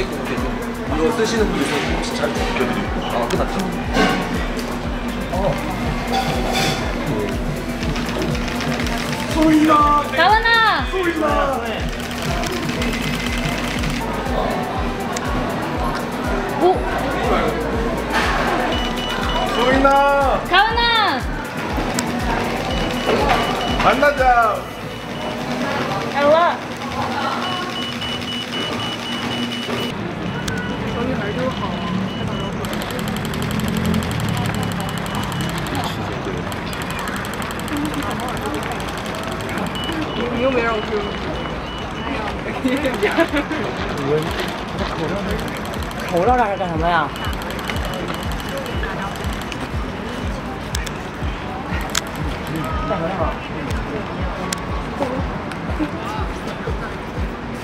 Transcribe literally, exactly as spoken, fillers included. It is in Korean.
찍게끔 이렇게 좀 이거 쓰시는 분들 좀 혹시 잘 비켜드리고. 아, 끝났죠? 어. 소희나! 가만아! 소희나! 오! 소희나! 가만아! 만나자! 잘 와! 저기 말도 가. 你又没让我说。 口罩在这干什么呀？干什么呀？